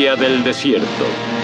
Historia del desierto.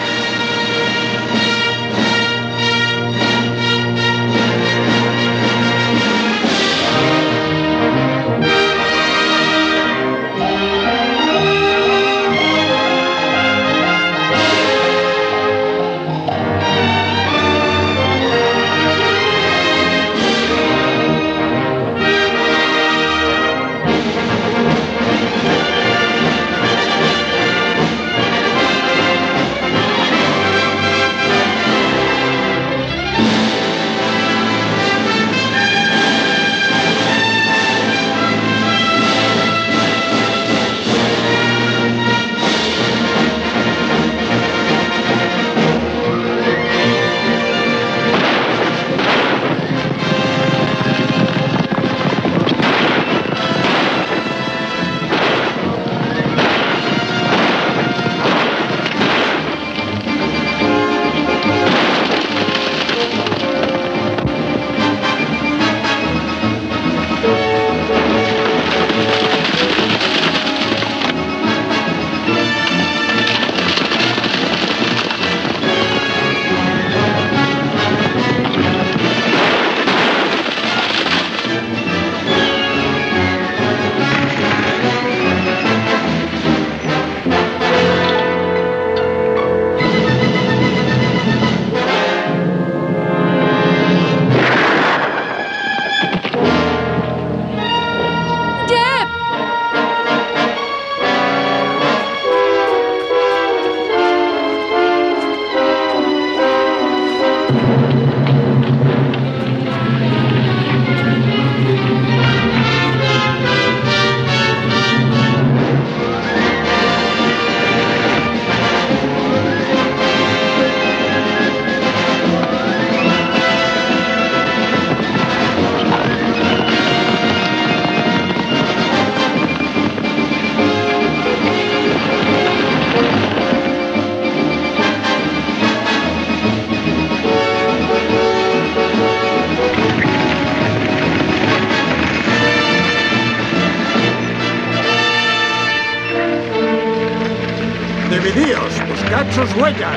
Dividíos, buscad sus huellas.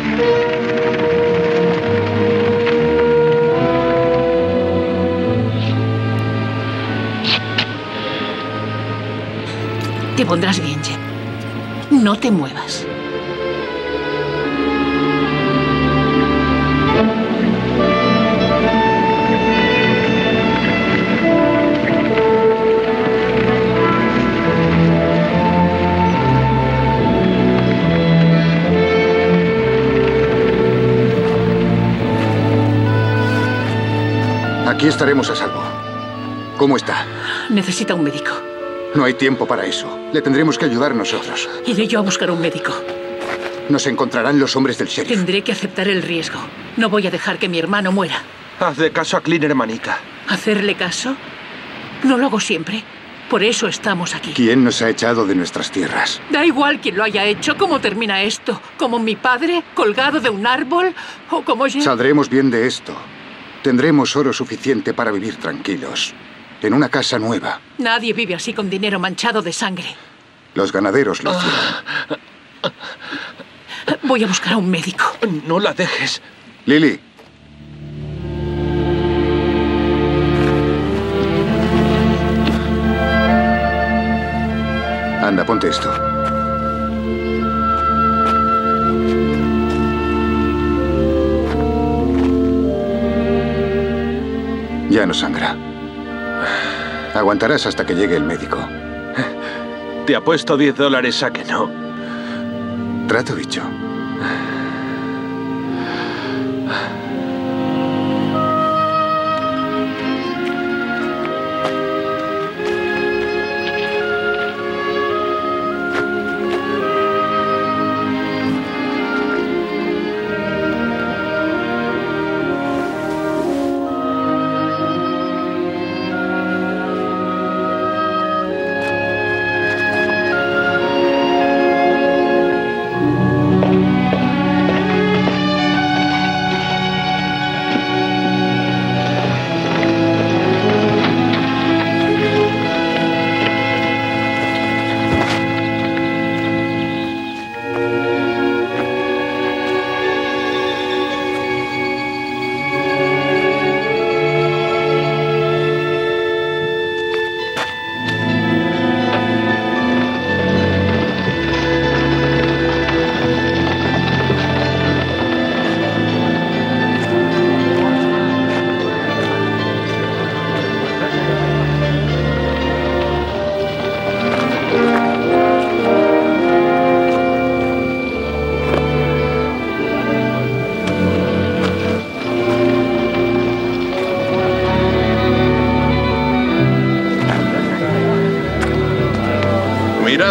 Te pondrás bien, Jeb. No te muevas. Aquí estaremos a salvo. ¿Cómo está? Necesita un médico. No hay tiempo para eso. Le tendremos que ayudar nosotros. Iré yo a buscar un médico. Nos encontrarán los hombres del sheriff. Tendré que aceptar el riesgo. No voy a dejar que mi hermano muera. Hazle caso a Clint, hermanita. ¿Hacerle caso? No lo hago siempre. Por eso estamos aquí. ¿Quién nos ha echado de nuestras tierras? Da igual quién lo haya hecho. ¿Cómo termina esto? ¿Como mi padre, colgado de un árbol? ¿O como yo? Saldremos bien de esto. Tendremos oro suficiente para vivir tranquilos. En una casa nueva. Nadie vive así con dinero manchado de sangre. Los ganaderos lo hicieron. Voy a buscar a un médico. No la dejes. Lily. Anda, ponte esto. Ya no sangra. Aguantarás hasta que llegue el médico. Te apuesto $10 a que no. Trato dicho.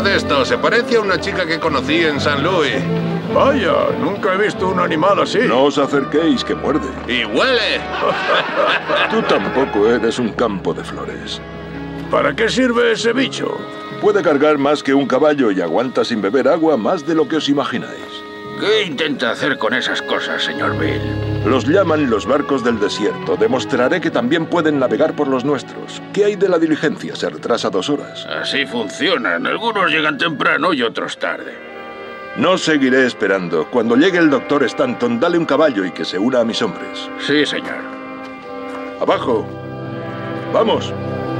Mirad esto, se parece a una chica que conocí en San Luis. Vaya, nunca he visto un animal así. No os acerquéis, que muerde. ¡Y huele! Tú tampoco eres un campo de flores. ¿Para qué sirve ese bicho? Puede cargar más que un caballo y aguanta sin beber agua más de lo que os imagináis. ¿Qué intenta hacer con esas cosas, señor Bill? Los llaman los barcos del desierto. Demostraré que también pueden navegar por los nuestros. ¿Qué hay de la diligencia? Se retrasa 2 horas. Así funcionan. Algunos llegan temprano y otros tarde. No seguiré esperando. Cuando llegue el doctor Stanton, dale un caballo y que se una a mis hombres. Sí, señor. ¡Abajo! ¡Vamos!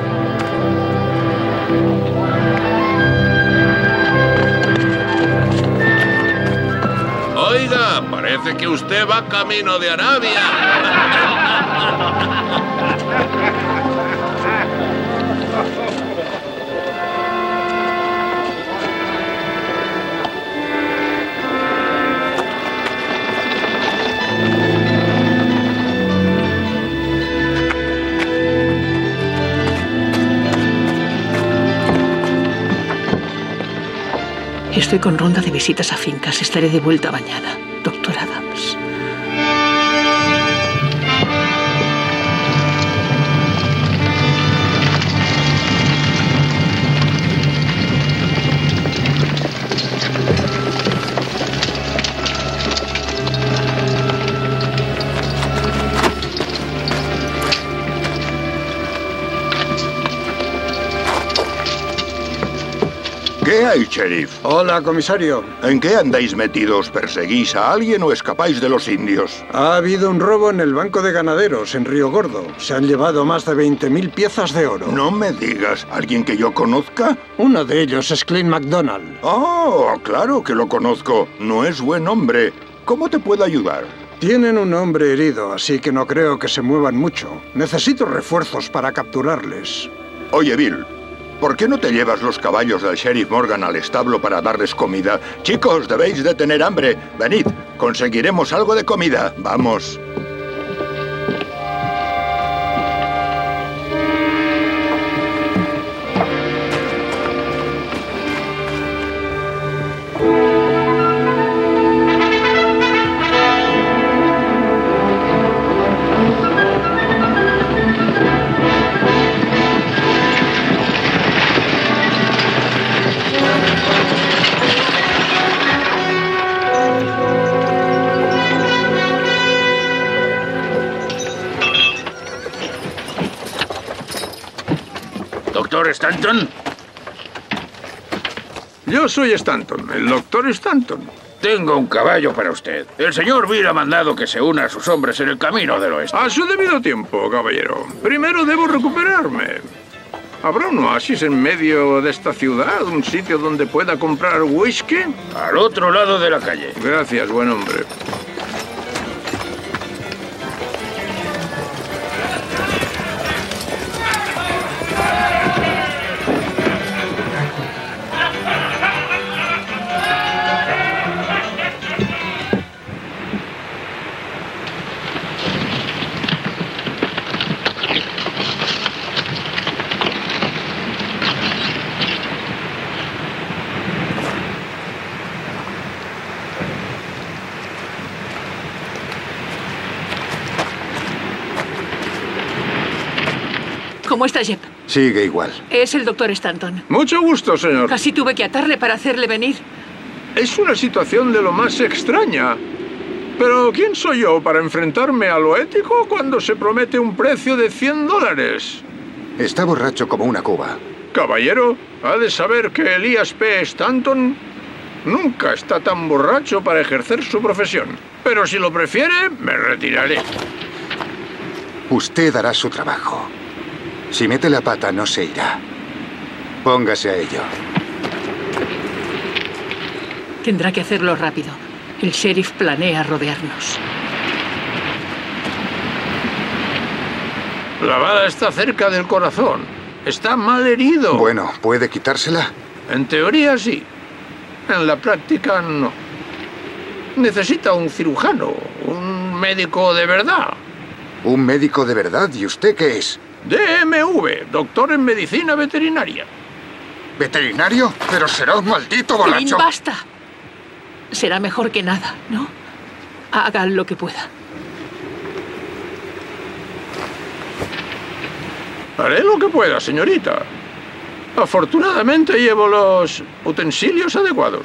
Oiga, parece que usted va camino de Arabia. Estoy con ronda de visitas a fincas. Estaré de vuelta mañana, doctor Adams. ¿Qué hay, sheriff? Hola, comisario. ¿En qué andáis metidos? ¿Perseguís a alguien o escapáis de los indios? Ha habido un robo en el banco de ganaderos, en Río Gordo. Se han llevado más de 20.000 piezas de oro. No me digas. ¿Alguien que yo conozca? Uno de ellos es Clint MacDonald. Oh, claro que lo conozco. No es buen hombre. ¿Cómo te puedo ayudar? Tienen un hombre herido, así que no creo que se muevan mucho. Necesito refuerzos para capturarles. Oye, Bill, ¿por qué no te llevas los caballos del sheriff Morgan al establo para darles comida? Chicos, debéis de tener hambre. Venid, conseguiremos algo de comida. Vamos. ¿Doctor Stanton? Yo soy Stanton, el doctor Stanton. Tengo un caballo para usted. El señor Bill ha mandado que se una a sus hombres en el camino del oeste. A su debido tiempo, caballero. Primero debo recuperarme. ¿Habrá un oasis en medio de esta ciudad? ¿Un sitio donde pueda comprar whisky? Al otro lado de la calle. Gracias, buen hombre. ¿Cómo está Jep? Sigue igual. Es el doctor Stanton. Mucho gusto, señor. Casi tuve que atarle para hacerle venir. Es una situación de lo más extraña. Pero ¿quién soy yo para enfrentarme a lo ético cuando se promete un precio de $100? Está borracho como una cuba. Caballero, ha de saber que Elías P. Stanton nunca está tan borracho para ejercer su profesión. Pero si lo prefiere, me retiraré. Usted hará su trabajo. Si mete la pata, no se irá. Póngase a ello. Tendrá que hacerlo rápido. El sheriff planea rodearnos. La bala está cerca del corazón. Está mal herido. Bueno, ¿puede quitársela? En teoría sí. En la práctica no. Necesita un cirujano, un médico de verdad. ¿Un médico de verdad? ¿Y usted qué es? DMV, doctor en medicina veterinaria. ¿Veterinario? Pero será un maldito Clint, borracho. basta. Será mejor que nada, ¿no? Haga lo que pueda. Haré lo que pueda, señorita. Afortunadamente llevo los utensilios adecuados.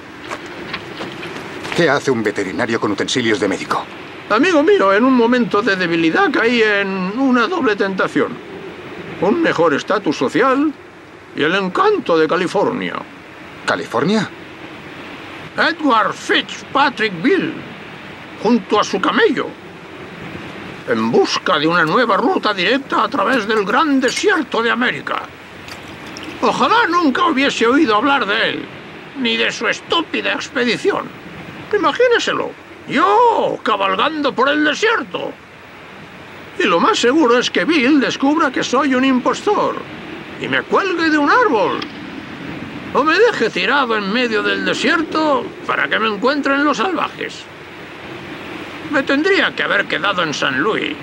¿Qué hace un veterinario con utensilios de médico? Amigo mío, en un momento de debilidad caí en una doble tentación. Un mejor estatus social y el encanto de California. ¿California? Edward Fitzpatrick Bill, junto a su camello, en busca de una nueva ruta directa a través del gran desierto de América. Ojalá nunca hubiese oído hablar de él, ni de su estúpida expedición. Imagíneselo, yo cabalgando por el desierto. Y lo más seguro es que Bill descubra que soy un impostor y me cuelgue de un árbol. O me deje tirado en medio del desierto para que me encuentren los salvajes. Me tendría que haber quedado en San Luis.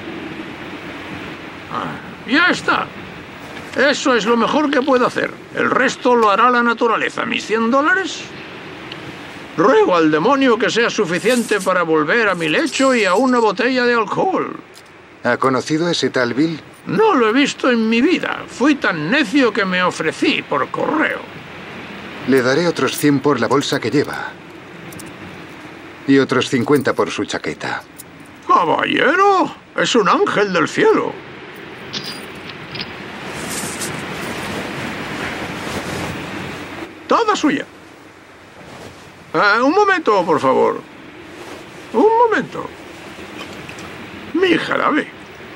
Ya está. Eso es lo mejor que puedo hacer. El resto lo hará la naturaleza. ¿Mis $100? Ruego al demonio que sea suficiente para volver a mi lecho y a una botella de alcohol. ¿Ha conocido a ese tal Bill? No lo he visto en mi vida. Fui tan necio que me ofrecí por correo. Le daré otros 100 por la bolsa que lleva. Y otros 50 por su chaqueta. ¡Caballero! Es un ángel del cielo. Toda suya. Un momento, por favor. Un momento. Mi jarabe.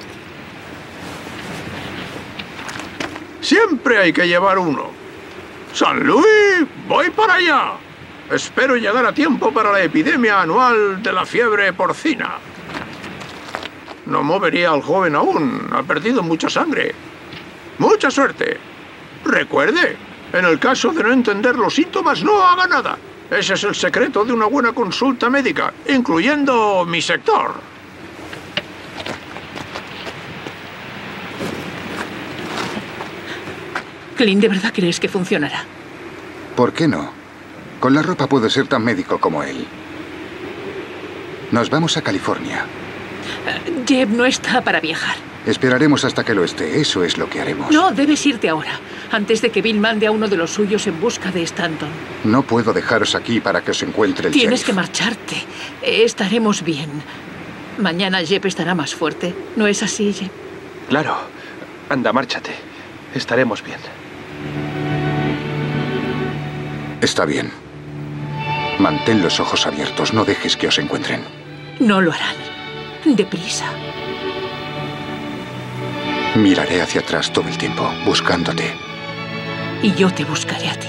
Siempre hay que llevar uno. ¡San Luis! ¡Voy para allá! Espero llegar a tiempo para la epidemia anual de la fiebre porcina. No movería al joven aún. Ha perdido mucha sangre. ¡Mucha suerte! Recuerde, en el caso de no entender los síntomas, no haga nada. Ese es el secreto de una buena consulta médica, incluyendo mi sector. Clint, ¿de verdad crees que funcionará? ¿Por qué no? Con la ropa puedo ser tan médico como él. Nos vamos a California. Jeb no está para viajar. Esperaremos hasta que lo esté. Eso es lo que haremos. No, debes irte ahora, antes de que Bill mande a uno de los suyos en busca de Stanton. No puedo dejaros aquí para que os encuentre el Tienes sheriff. que marcharte. Estaremos bien. Mañana Jeb estará más fuerte. ¿No es así, Jeb? Claro. Anda, márchate. Estaremos bien. Está bien. Mantén los ojos abiertos. No dejes que os encuentren. No lo harán. Deprisa. Miraré hacia atrás todo el tiempo, buscándote. Y yo te buscaré a ti.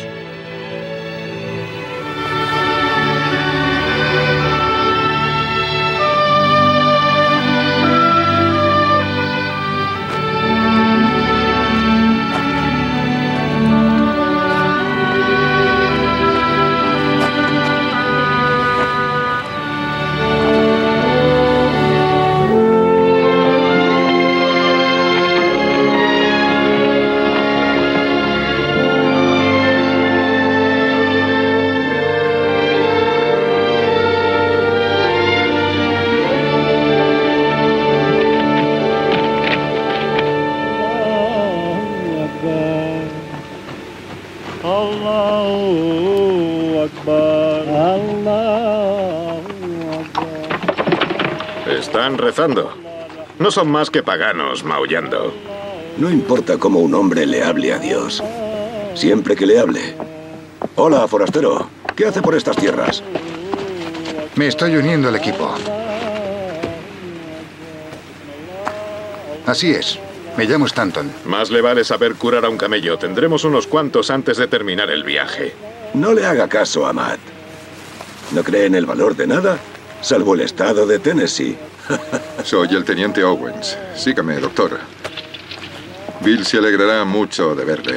Están rezando. No son más que paganos maullando. No importa cómo un hombre le hable a Dios, siempre que le hable. Hola, forastero. ¿Qué hace por estas tierras? Me estoy uniendo al equipo. Así es. Me llamo Stanton. Más le vale saber curar a un camello. Tendremos unos cuantos antes de terminar el viaje. No le haga caso a Matt. ¿No cree en el valor de nada? Salvo el estado de Tennessee. Soy el teniente Owens. Sígame, doctor. Bill se alegrará mucho de verle.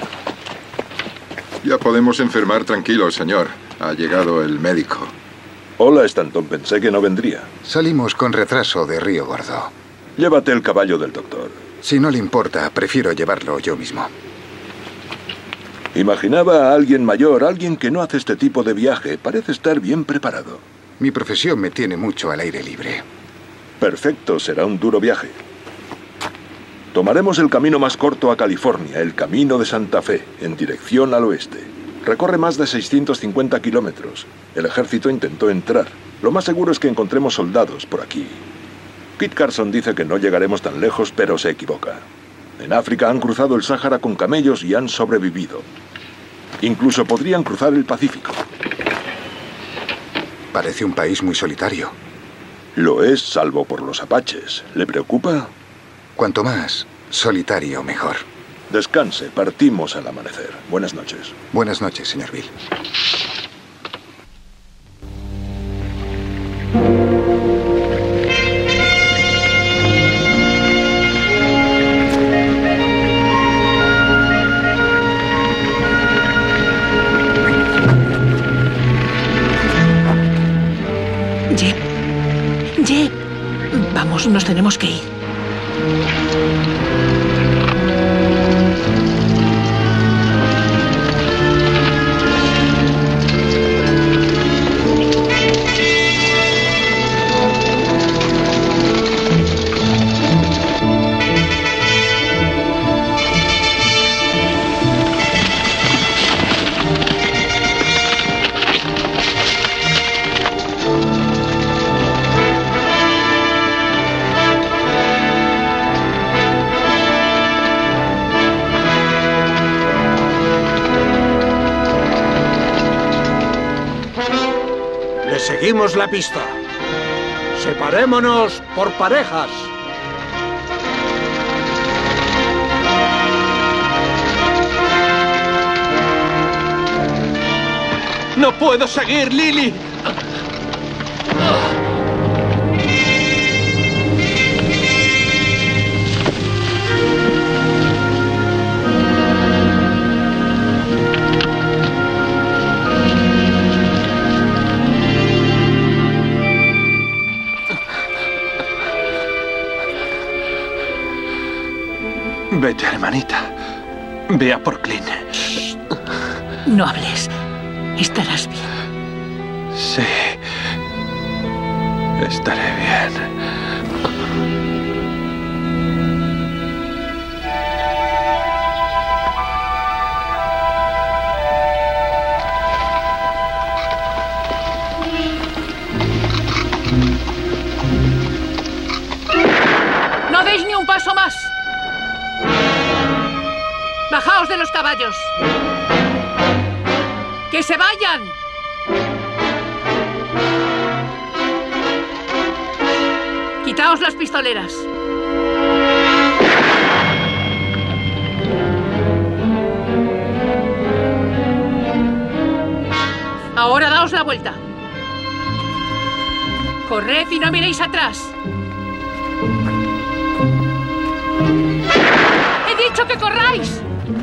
Ya podemos enfermar tranquilos, señor. Ha llegado el médico. Hola, Stanton. Pensé que no vendría. Salimos con retraso de Río Gordo. Llévate el caballo del doctor. Si no le importa, prefiero llevarlo yo mismo. Imaginaba a alguien mayor, alguien que no hace este tipo de viaje. Parece estar bien preparado. Mi profesión me tiene mucho al aire libre. Perfecto, será un duro viaje. Tomaremos el camino más corto a California, el Camino de Santa Fe, en dirección al oeste. Recorre más de 650 kilómetros. El ejército intentó entrar. Lo más seguro es que encontremos soldados por aquí. Kit Carson dice que no llegaremos tan lejos, pero se equivoca. En África han cruzado el Sáhara con camellos y han sobrevivido. Incluso podrían cruzar el Pacífico. Parece un país muy solitario. Lo es, salvo por los apaches. ¿Le preocupa? Cuanto más solitario, mejor. Descanse, partimos al amanecer. Buenas noches. Buenas noches, señor Bill. Jeb, vamos, nos tenemos que ir. Seguimos la pista. Separémonos por parejas. ¡No puedo seguir, Lily! Vete, hermanita. Ve a por Clint. No hables. Estarás bien. Sí. Estaré bien. ¡No deis ni un paso más! ¡Bajaos de los caballos! ¡Que se vayan! ¡Quitaos las pistoleras! Ahora daos la vuelta. Corred y no miréis atrás. ¡He dicho que corráis!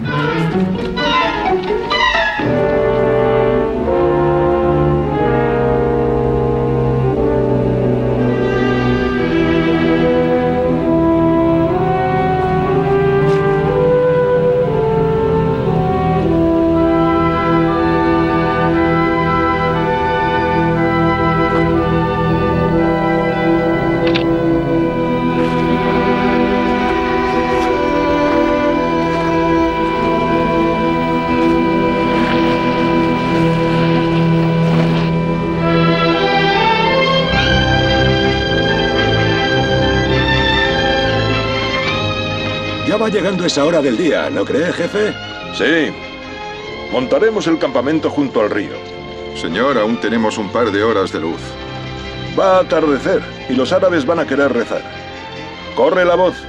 Ya va llegando esa hora del día, ¿no cree, jefe? Sí. Montaremos el campamento junto al río. Señor, aún tenemos un par de horas de luz. Va a atardecer y los árabes van a querer rezar. Corre la voz.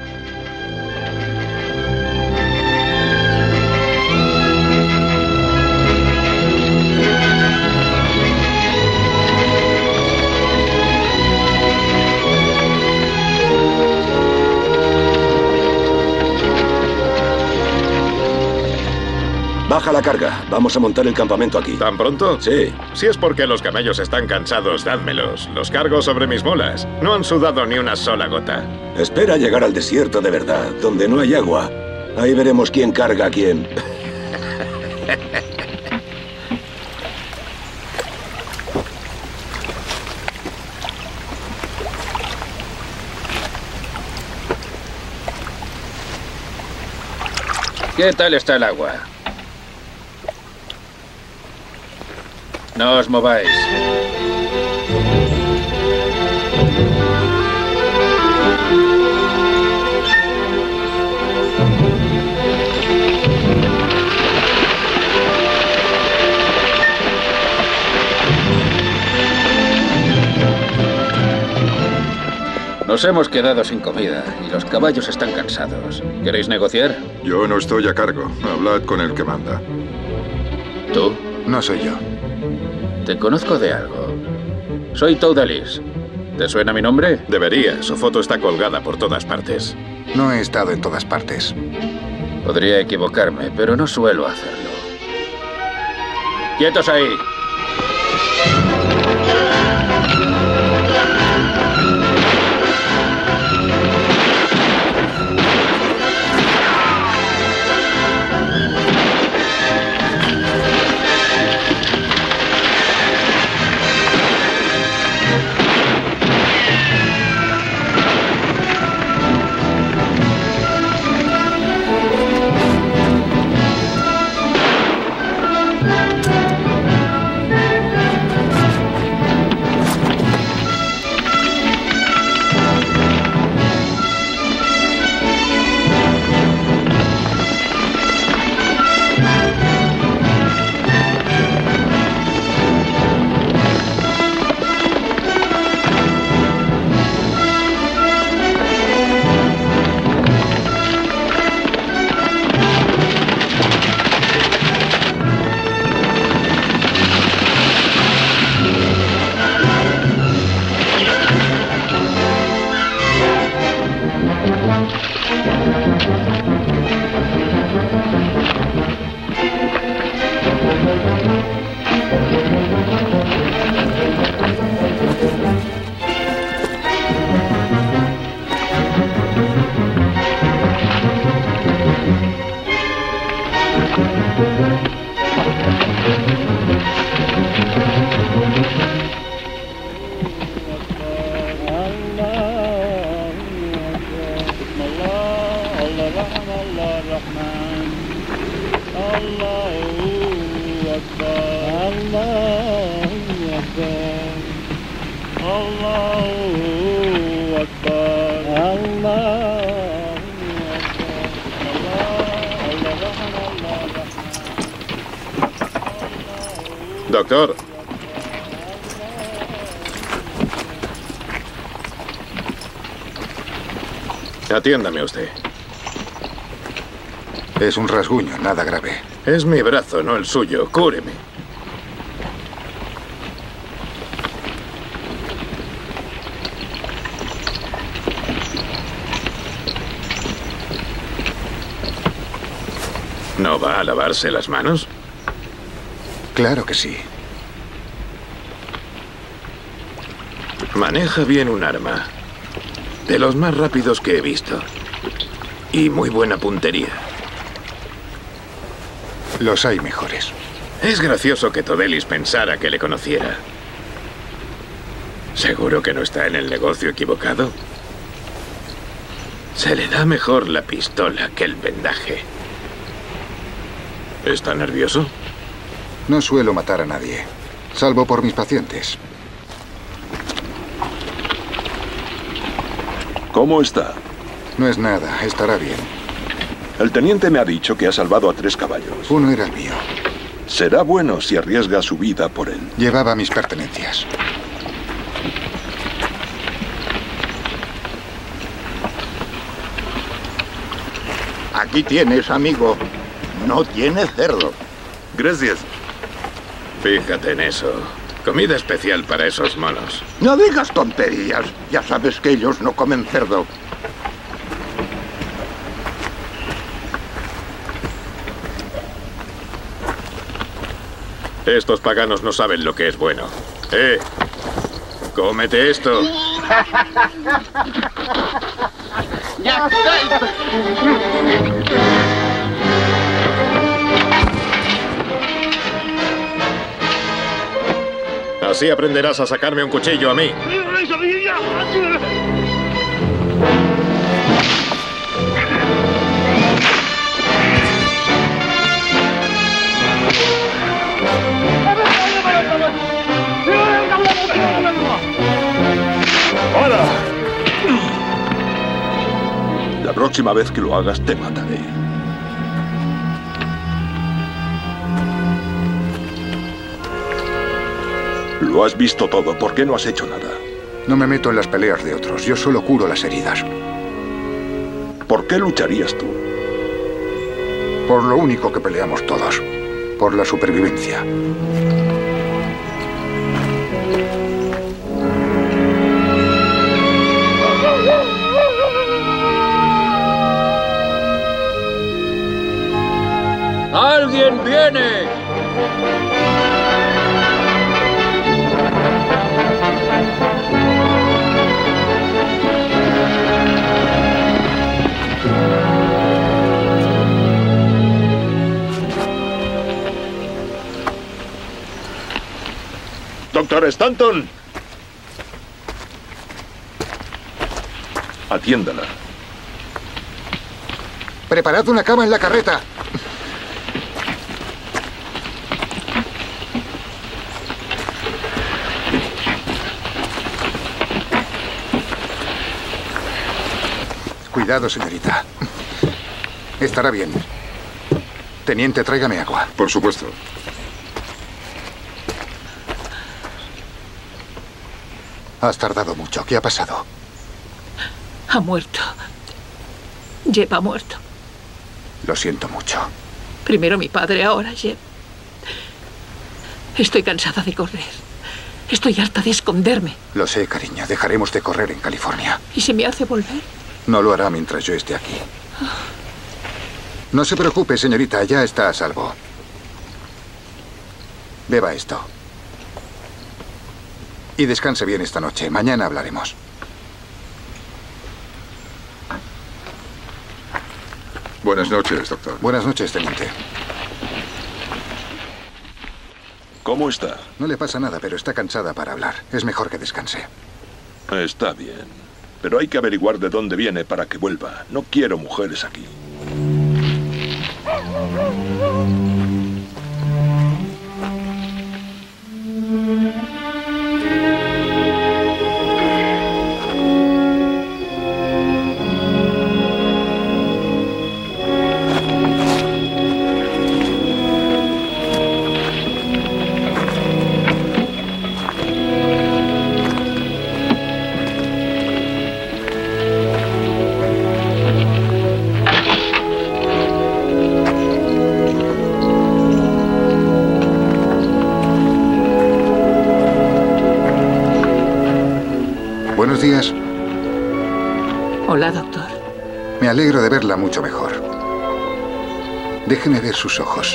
Baja la carga. Vamos a montar el campamento aquí. ¿Tan pronto? Sí. Si es porque los camellos están cansados, dádmelos. Los cargo sobre mis mulas. No han sudado ni una sola gota. Espera llegar al desierto de verdad, donde no hay agua. Ahí veremos quién carga a quién. ¿Qué tal está el agua? No os mováis. Nos hemos quedado sin comida y los caballos están cansados. ¿Queréis negociar? Yo no estoy a cargo. Hablad con el que manda. ¿Tú? No soy yo. Te conozco de algo. Soy Toudalis. ¿Te suena mi nombre? Debería. Su foto está colgada por todas partes. No he estado en todas partes. Podría equivocarme, pero no suelo hacerlo. ¡Quietos ahí! Doctor. Atiéndame usted. Es un rasguño, nada grave. Es mi brazo, no el suyo. Cúreme. ¿No va a lavarse las manos? Claro que sí. Maneja bien un arma. De los más rápidos que he visto. Y muy buena puntería. Los hay mejores. Es gracioso que Toudalis pensara que le conociera. ¿Seguro que no está en el negocio equivocado? Se le da mejor la pistola que el vendaje. ¿Está nervioso? No suelo matar a nadie, salvo por mis pacientes. ¿Cómo está? No es nada, estará bien. El teniente me ha dicho que ha salvado a 3 caballos. Uno era el mío. Será bueno si arriesga su vida por él. Llevaba mis pertenencias. Aquí tienes, amigo. No tiene cerdo. Gracias. Fíjate en eso. Comida especial para esos monos. No digas tonterías. Ya sabes que ellos no comen cerdo. Estos paganos no saben lo que es bueno. Cómete esto. Así aprenderás a sacarme un cuchillo a mí. ¡Hola! La próxima vez que lo hagas, te mataré. Lo has visto todo. ¿Por qué no has hecho nada? No me meto en las peleas de otros. Yo solo curo las heridas. ¿Por qué lucharías tú? Por lo único que peleamos todos. Por la supervivencia. ¡Alguien viene! ¡Doctor Stanton! Atiéndala. Preparad una cama en la carreta. Cuidado, señorita. Estará bien. Teniente, tráigame agua. Por supuesto. Has tardado mucho. ¿Qué ha pasado? Ha muerto. Jeb ha muerto. Lo siento mucho. Primero mi padre, ahora Jeb. Estoy cansada de correr. Estoy harta de esconderme. Lo sé, cariño. Dejaremos de correr en California. ¿Y si me hace volver? No lo hará mientras yo esté aquí. No se preocupe, señorita. Ya está a salvo. Beba esto. Y descanse bien esta noche. Mañana hablaremos. Buenas noches, doctor. Buenas noches, teniente. ¿Cómo está? No le pasa nada, pero está cansada para hablar. Es mejor que descanse. Está bien. Pero hay que averiguar de dónde viene para que vuelva. No quiero mujeres aquí. Buenos días. Hola, doctor. Me alegro de verla mucho mejor. Déjeme ver sus ojos.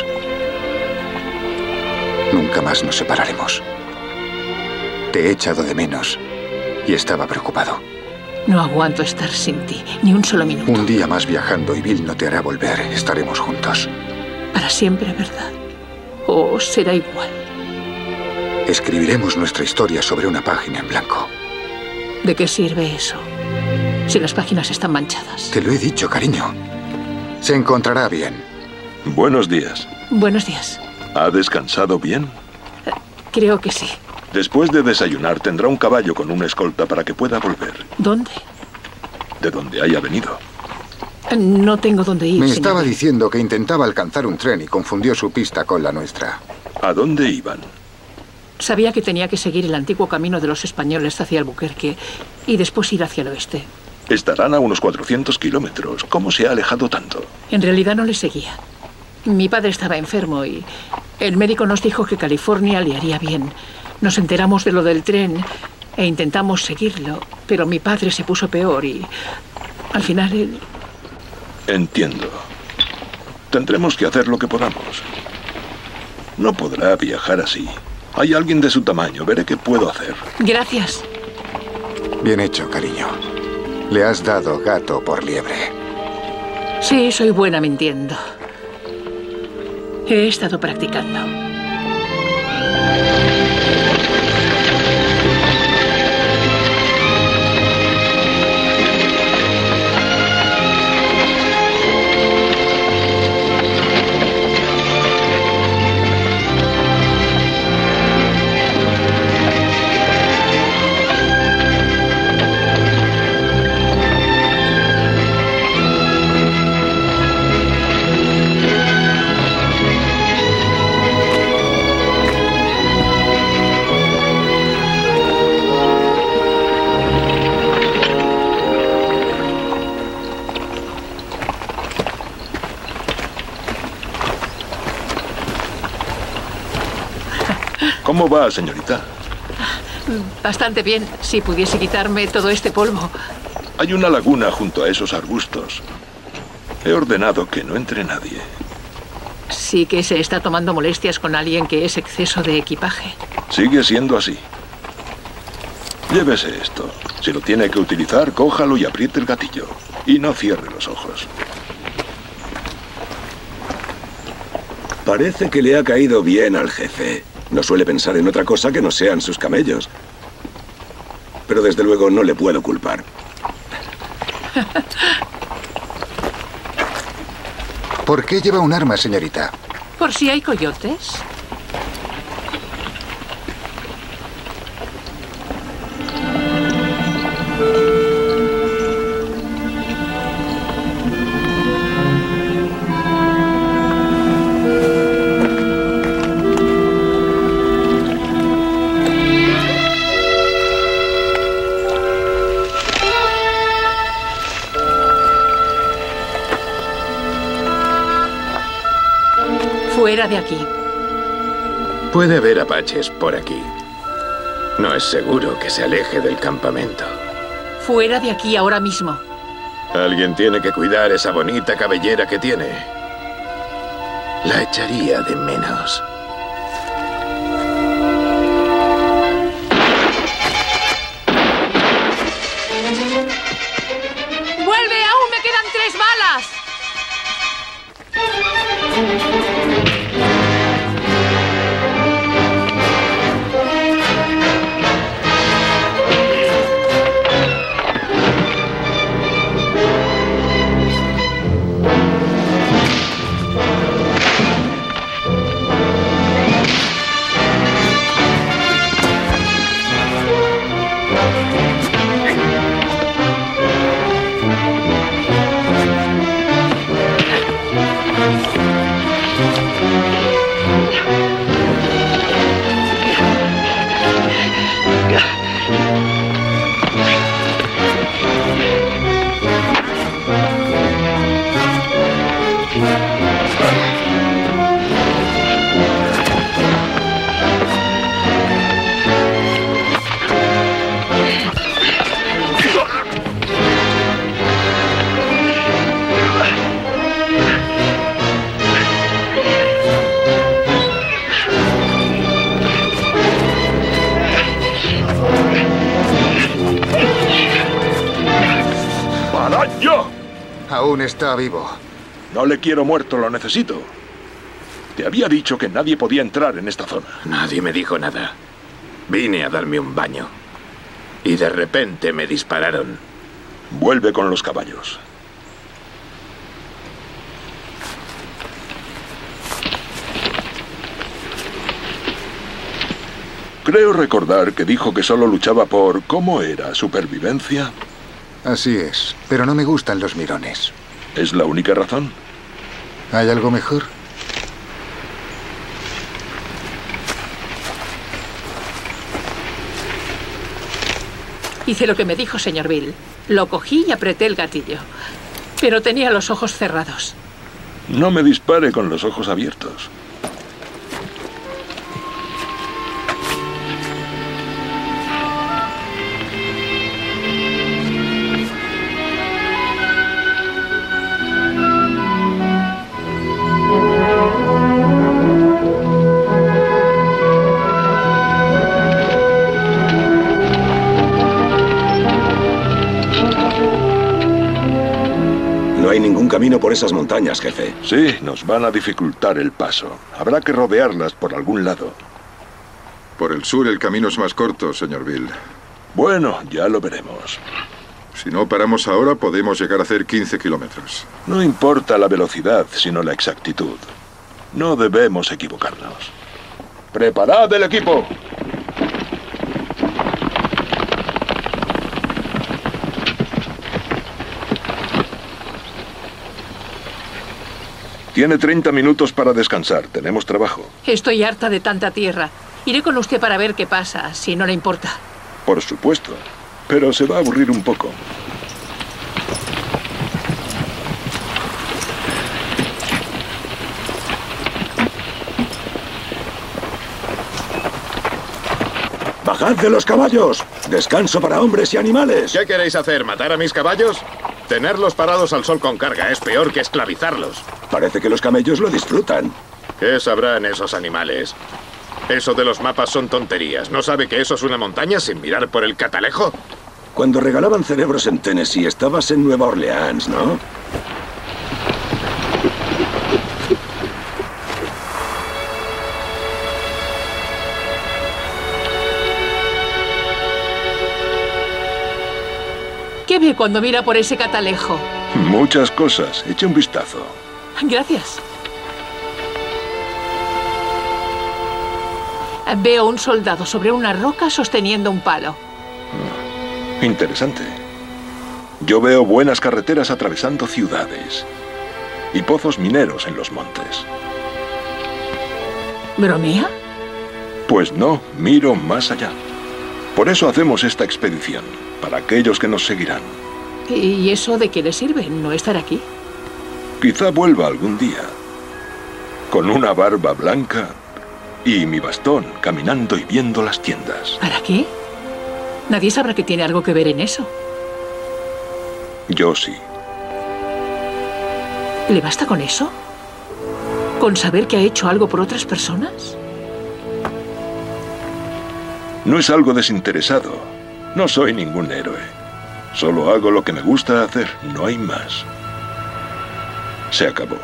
Nunca más nos separaremos. Te he echado de menos y estaba preocupado. No aguanto estar sin ti, ni un solo minuto. Un día más viajando y Bill no te hará volver. Estaremos juntos. Para siempre, ¿verdad? ¿O será igual? Escribiremos nuestra historia sobre una página en blanco. ¿De qué sirve eso? Si las páginas están manchadas. Te lo he dicho, cariño. Se encontrará bien. Buenos días. Buenos días. ¿Ha descansado bien? Creo que sí. Después de desayunar tendrá un caballo con una escolta para que pueda volver. ¿Dónde? De donde haya venido. No tengo dónde ir. Me estaba diciendo que intentaba alcanzar un tren y confundió su pista con la nuestra. ¿A dónde iban? Sabía que tenía que seguir el antiguo camino de los españoles hacia Albuquerque y después ir hacia el oeste. Estarán a unos 400 kilómetros. ¿Cómo se ha alejado tanto? En realidad no le seguía. Mi padre estaba enfermo y el médico nos dijo que California le haría bien. Nos enteramos de lo del tren e intentamos seguirlo, pero mi padre se puso peor y al final él... Entiendo. Tendremos que hacer lo que podamos. No podrá viajar así. Hay alguien de su tamaño. Veré qué puedo hacer. Gracias. Bien hecho, cariño. Le has dado gato por liebre. Sí, soy buena mintiendo. He estado practicando. ¿Cómo va, señorita? Bastante bien, si pudiese quitarme todo este polvo. Hay una laguna junto a esos arbustos. He ordenado que no entre nadie. Sí que se está tomando molestias con alguien que es exceso de equipaje. Sigue siendo así. Llévese esto. Si lo tiene que utilizar, cójalo y apriete el gatillo. Y no cierre los ojos. Parece que le ha caído bien al jefe. No suele pensar en otra cosa que no sean sus camellos. Pero desde luego no le puedo culpar. ¿Por qué lleva un arma, señorita? Por si hay coyotes. Fuera de aquí. Puede haber apaches por aquí. No es seguro que se aleje del campamento. Fuera de aquí ahora mismo. Alguien tiene que cuidar esa bonita cabellera que tiene. La echaría de menos. ¡Vuelve! ¡Aún me quedan 3 balas! Aún está vivo. No le quiero muerto, lo necesito. Te había dicho que nadie podía entrar en esta zona. Nadie me dijo nada. Vine a darme un baño. Y de repente me dispararon. Vuelve con los caballos. Creo recordar que dijo que solo luchaba por... ¿Cómo era? ¿Supervivencia? Así es, pero no me gustan los mirones. ¿Es la única razón? ¿Hay algo mejor? Hice lo que me dijo, señor Bill. Lo cogí y apreté el gatillo. Pero tenía los ojos cerrados. No me dispare con los ojos abiertos. un camino por esas montañas, jefe. Sí, nos van a dificultar el paso. Habrá que rodearlas por algún lado. Por el sur el camino es más corto, señor Bill. Bueno, ya lo veremos. Si no paramos ahora, podemos llegar a hacer 15 kilómetros. No importa la velocidad, sino la exactitud. No debemos equivocarnos. ¡Preparad el equipo! Tiene 30 minutos para descansar. Tenemos trabajo. Estoy harta de tanta tierra. Iré con usted para ver qué pasa, si no le importa. Por supuesto. Pero se va a aburrir un poco. ¡Bajad de los caballos! ¡Descanso para hombres y animales! ¿Qué queréis hacer? ¿Matar a mis caballos? Tenerlos parados al sol con carga es peor que esclavizarlos. Parece que los camellos lo disfrutan. ¿Qué sabrán esos animales? Eso de los mapas son tonterías. ¿No sabe que eso es una montaña sin mirar por el catalejo? Cuando regalaban cerebros en Tennessee, estabas en Nueva Orleans, ¿no? ¿Qué ve cuando mira por ese catalejo? Muchas cosas. Eche un vistazo. Gracias. Veo un soldado sobre una roca sosteniendo un palo. Interesante. Yo veo buenas carreteras atravesando ciudades y pozos mineros en los montes. ¿Bromea? Pues no, miro más allá. Por eso hacemos esta expedición, para aquellos que nos seguirán. ¿Y eso de qué le sirve? ¿No estar aquí? Quizá vuelva algún día, con una barba blanca y mi bastón, caminando y viendo las tiendas. ¿Para qué? Nadie sabrá que tiene algo que ver en eso. Yo sí. ¿Le basta con eso? ¿Con saber que ha hecho algo por otras personas? No es algo desinteresado. No soy ningún héroe. Solo hago lo que me gusta hacer. No hay más. Se acabó.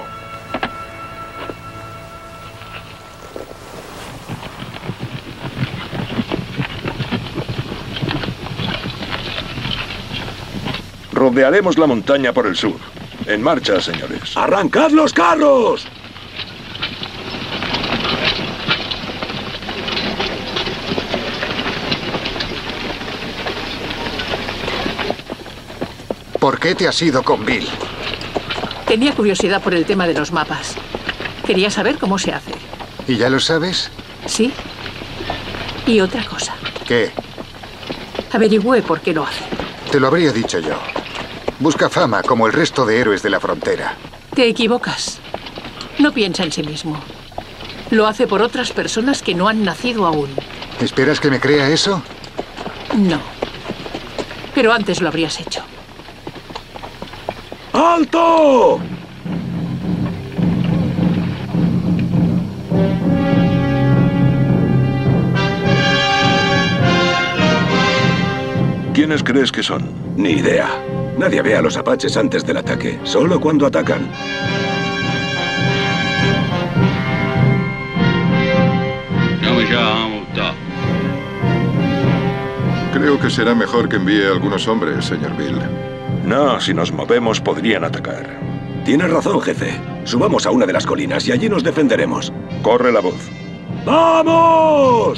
Rodearemos la montaña por el sur. En marcha, señores. ¡Arrancad los carros! ¿Por qué te has ido con Bill? Tenía curiosidad por el tema de los mapas. Quería saber cómo se hace. ¿Y ya lo sabes? Sí. Y otra cosa. ¿Qué? Averigüé por qué lo hace. Te lo habría dicho yo. Busca fama como el resto de héroes de la frontera. Te equivocas. No piensa en sí mismo. Lo hace por otras personas que no han nacido aún. ¿Esperas que me crea eso? No. Pero antes lo habrías hecho. ¡Alto! ¿Quiénes crees que son? Ni idea. Nadie ve a los apaches antes del ataque, solo cuando atacan. Creo que será mejor que envíe algunos hombres, señor Bill. No, si nos movemos podrían atacar. Tienes razón, jefe. Subamos a una de las colinas y allí nos defenderemos. Corre la voz. ¡Vamos!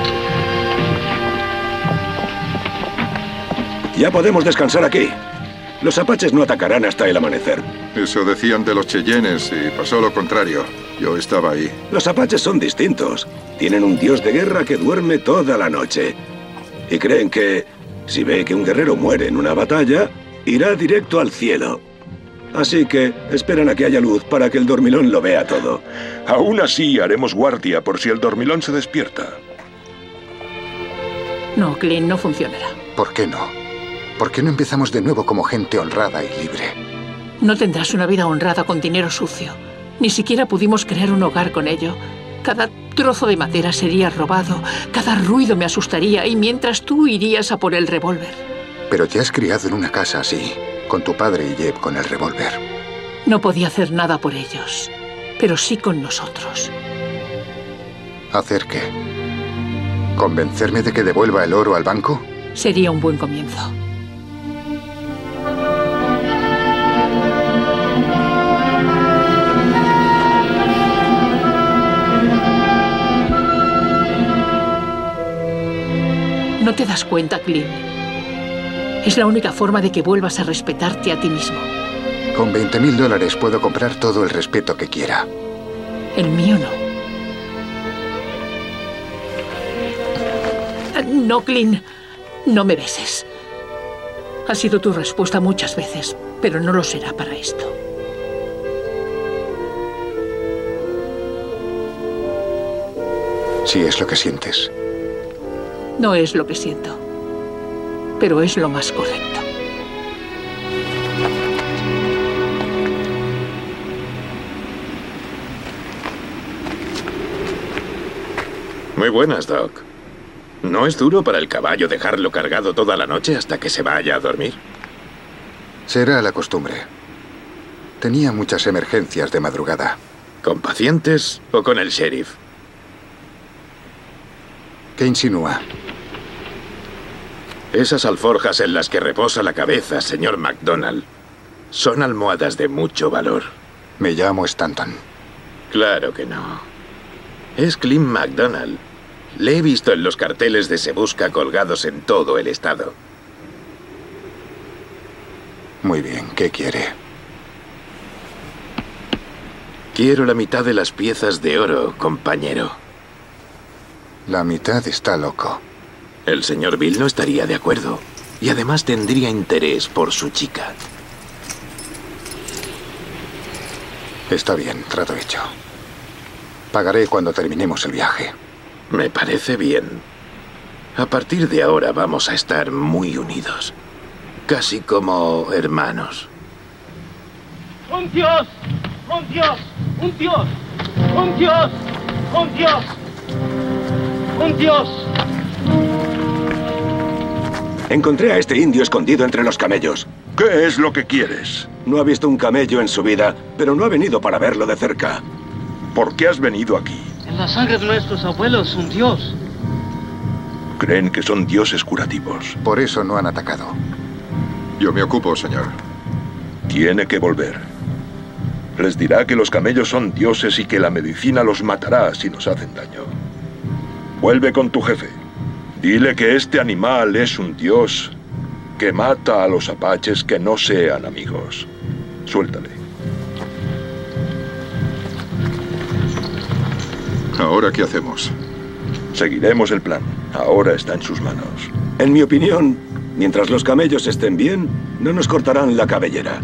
Ya podemos descansar aquí. Los apaches no atacarán hasta el amanecer. Eso decían de los Cheyennes y pasó lo contrario. Yo estaba ahí. Los apaches son distintos. Tienen un dios de guerra que duerme toda la noche. Y creen que, si ve que un guerrero muere en una batalla, irá directo al cielo. Así que esperan a que haya luz para que el dormilón lo vea todo. Aún así, haremos guardia por si el dormilón se despierta. No, Clint, no funcionará. ¿Por qué no? ¿Por qué no empezamos de nuevo como gente honrada y libre? No tendrás una vida honrada con dinero sucio. Ni siquiera pudimos crear un hogar con ello. Cada trozo de madera sería robado, cada ruido me asustaría y mientras tú irías a por el revólver. Pero te has criado en una casa así, con tu padre y Jeb con el revólver. No podía hacer nada por ellos, pero sí con nosotros. ¿Hacer qué? ¿Convencerme de que devuelva el oro al banco? Sería un buen comienzo. ¿No te das cuenta, Clint? Es la única forma de que vuelvas a respetarte a ti mismo. Con $20.000 puedo comprar todo el respeto que quiera. El mío no. No, Clint. No me beses. Ha sido tu respuesta muchas veces, pero no lo será para esto. Si es lo que sientes. No es lo que siento, pero es lo más correcto. Muy buenas, Doc. ¿No es duro para el caballo dejarlo cargado toda la noche hasta que se vaya a dormir? Será la costumbre. Tenía muchas emergencias de madrugada. ¿Con pacientes o con el sheriff? ¿Qué insinúa? Esas alforjas en las que reposa la cabeza, señor MacDonald, son almohadas de mucho valor. Me llamo Stanton. Claro que no. Es Clint MacDonald. Le he visto en los carteles de Se Busca colgados en todo el estado. Muy bien, ¿qué quiere? Quiero la mitad de las piezas de oro, compañero. La mitad está loco. El señor Bill no estaría de acuerdo. Y además tendría interés por su chica. Está bien, trato hecho. Pagaré cuando terminemos el viaje. Me parece bien. A partir de ahora vamos a estar muy unidos. Casi como hermanos. ¡Un Dios! ¡Un Dios! ¡Un Dios! ¡Un Dios! ¡Un Dios! ¡Un Dios! Encontré a este indio escondido entre los camellos. ¿Qué es lo que quieres? No ha visto un camello en su vida, pero no ha venido para verlo de cerca. ¿Por qué has venido aquí? En la sangre de nuestros abuelos, un Dios. Creen que son dioses curativos. Por eso no han atacado. Yo me ocupo, señor. Tiene que volver. Les dirá que los camellos son dioses y que la medicina los matará si nos hacen daño. Vuelve con tu jefe. Dile que este animal es un dios que mata a los apaches que no sean amigos. Suéltale. ¿Ahora qué hacemos? Seguiremos el plan. Ahora está en sus manos. En mi opinión, mientras los camellos estén bien, no nos cortarán la cabellera.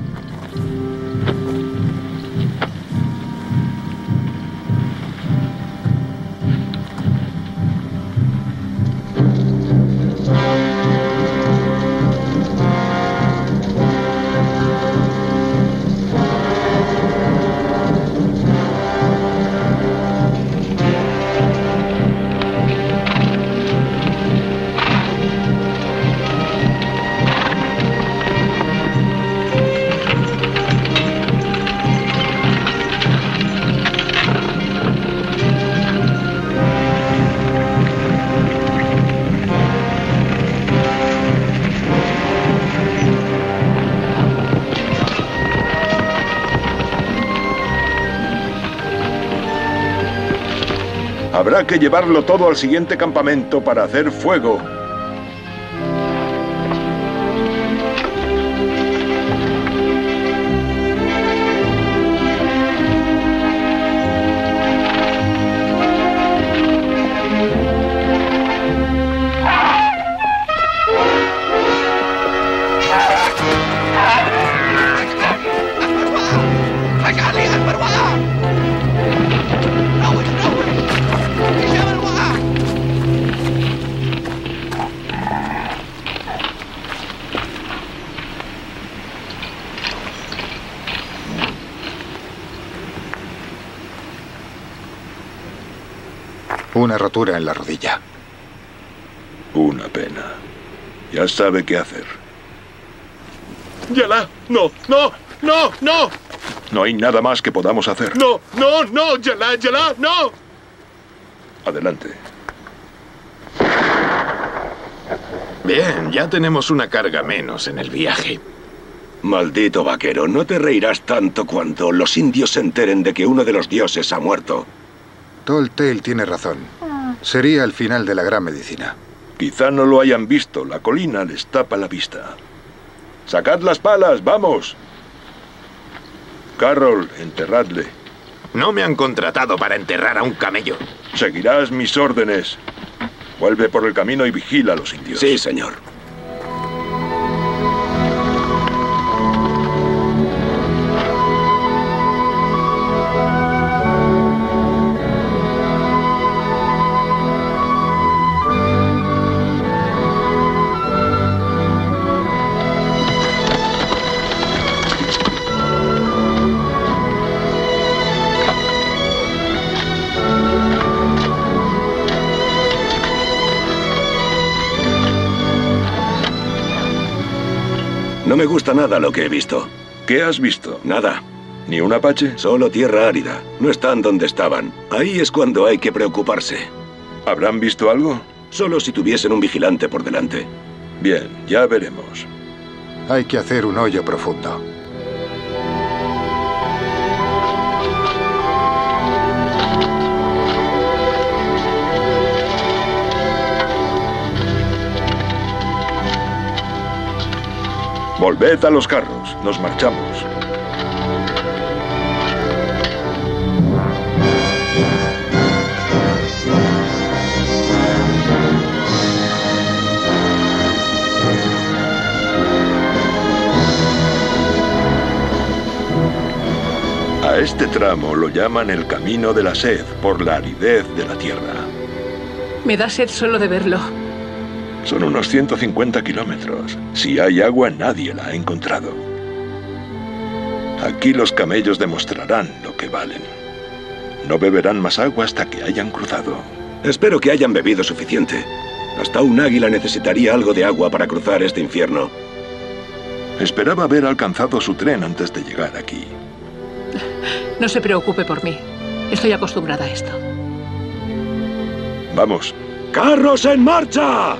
Habrá que llevarlo todo al siguiente campamento para hacer fuego. Una rotura en la rodilla. Una pena. Ya sabe qué hacer. Yala, no, no, no, no. No hay nada más que podamos hacer. No, no, no, Yala, Yala, no. Adelante. Bien, ya tenemos una carga menos en el viaje. Maldito vaquero, no te reirás tanto cuando los indios se enteren de que uno de los dioses ha muerto. Tall Tale tiene razón. Sería el final de la gran medicina. Quizá no lo hayan visto. La colina les tapa la vista. ¡Sacad las palas! ¡Vamos! Carroll, enterradle. No me han contratado para enterrar a un camello. Seguirás mis órdenes. Vuelve por el camino y vigila a los indios. Sí, señor. No me gusta nada lo que he visto. ¿Qué has visto? Nada. ¿Ni un apache? Solo tierra árida. No están donde estaban. Ahí es cuando hay que preocuparse. ¿Habrán visto algo? Solo si tuviesen un vigilante por delante. Bien, ya veremos. Hay que hacer un hoyo profundo. Volved a los carros. Nos marchamos. A este tramo lo llaman el Camino de la Sed, por la aridez de la tierra. Me da sed solo de verlo. Son unos 150 kilómetros. Si hay agua, nadie la ha encontrado. Aquí los camellos demostrarán lo que valen. No beberán más agua hasta que hayan cruzado. Espero que hayan bebido suficiente. Hasta un águila necesitaría algo de agua para cruzar este infierno. Esperaba haber alcanzado su tren antes de llegar aquí. No se preocupe por mí. Estoy acostumbrada a esto. Vamos. ¡Carros en marcha!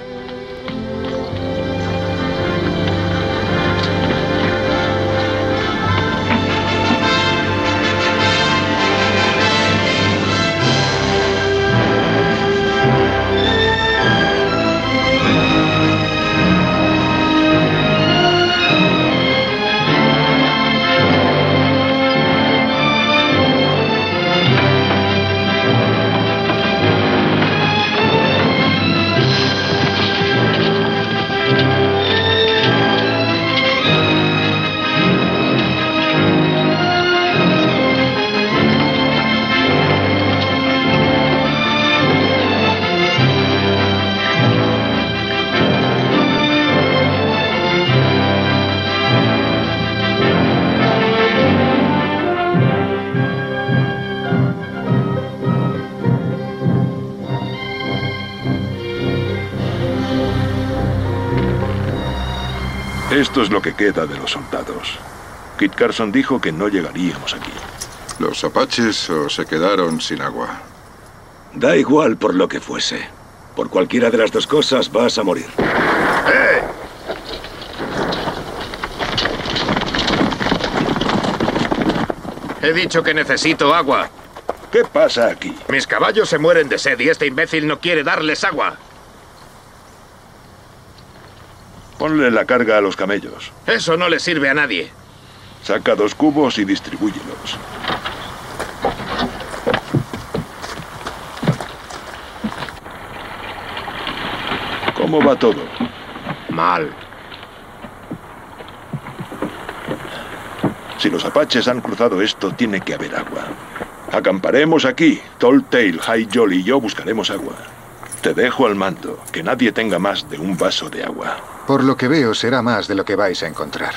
Esto es lo que queda de los soldados. Kit Carson dijo que no llegaríamos aquí. ¿Los apaches o se quedaron sin agua? Da igual por lo que fuese. Por cualquiera de las dos cosas vas a morir. ¡Eh! He dicho que necesito agua. ¿Qué pasa aquí? Mis caballos se mueren de sed y este imbécil no quiere darles agua. Ponle la carga a los camellos. Eso no le sirve a nadie. Saca 2 cubos y distribúyelos. ¿Cómo va todo? Mal. Si los apaches han cruzado esto, tiene que haber agua. Acamparemos aquí. Tall Tale, High Jolly y yo buscaremos agua. Te dejo al mando. Que nadie tenga más de un vaso de agua. Por lo que veo, será más de lo que vais a encontrar.